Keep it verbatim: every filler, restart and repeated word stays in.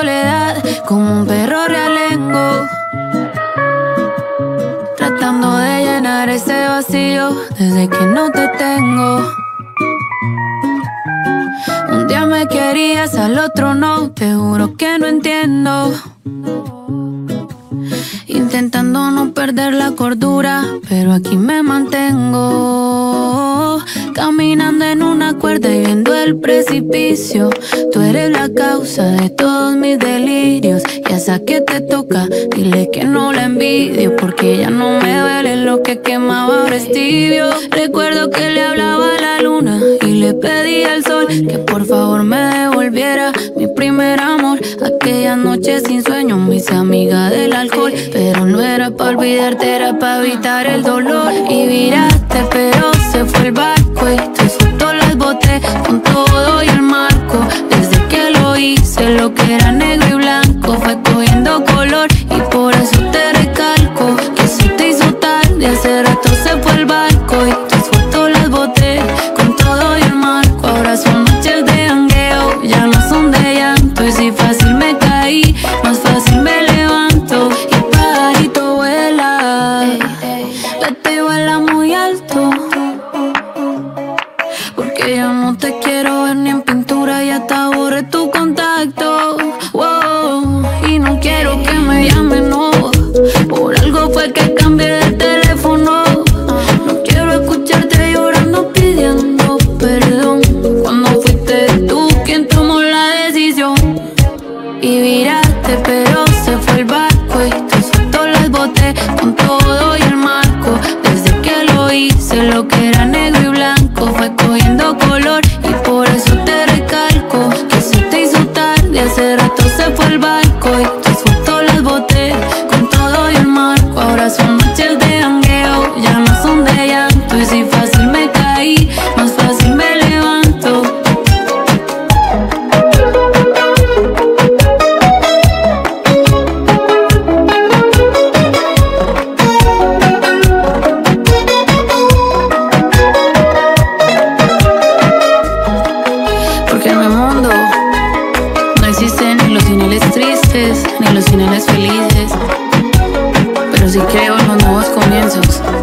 soledad como un perro realengo, tratando de llenar ese vacío desde que no te tengo. Un día me querías, al otro no, te juro que no entiendo. Intentando no perder la cordura, pero aquí me mantengo. Caminando en una cuerda y viendo el precipicio. Tú eres la causa de todos mis delirios. Y a esa que te toca, dile que no la envidio, porque ya no me duele lo que quemaba, ahora es tibio. Recuerdo que le hablaba a la luna y le pedí al sol que por favor me devolviera mi primer amor. Aquella noche sin sueño me hice amiga del alcohol, pero no era pa' olvidarte, era pa' evitar el dolor. Y viraste, pero se fue el barco y tus fotos las boté con todo y el marco. Desde que lo hice, lo que era negro y blanco fue cogiendo color. Y por eso te recalco que se te hizo tarde, hace rato se fue el barco y tus fotos las boté con todo y el marco. Ahora son noches de jangueo, ya no son de llanto. Y si fácil me caí, más fácil me levanto. Y pajarito vuela, vete y vuela muy alto, porque yo no te quiero ver ni en pintura, ya te borré tu contacto. Wow, y no quiero que me llamen, no, por algo fue que cambié de teléfono. No quiero escucharte llorando pidiendo perdón, cuando fuiste tú quien tomó la decisión. Y viraste, pero se fue el barco y tus fotos las boté con todo y el marco. Desde que lo hice, lo que era negro y blanco fue cogiendo color. Y por eso te recalco que se te hizo tarde, hace rato se fue el barco y tus fotos las boté con todo y el marco. Ahora son noches de jangueo, ya no son de llanto. Y si fácil me caí, más fácil me levanto. Porque en mi mundo no existen ni los finales tristes ni los finales felices, pero sí creo en los nuevos comienzos.